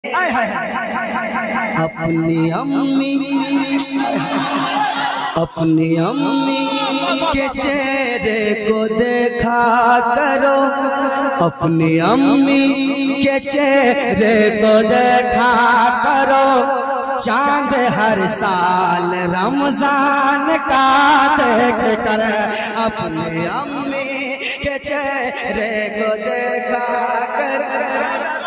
अपनी अम्मी के चेहरे को देखा करो, अपनी अम्मी के चेहरे को देखा करो। चांद हर साल रमजान का देख कर अपनी अम्मी के चेहरे को देखा कर।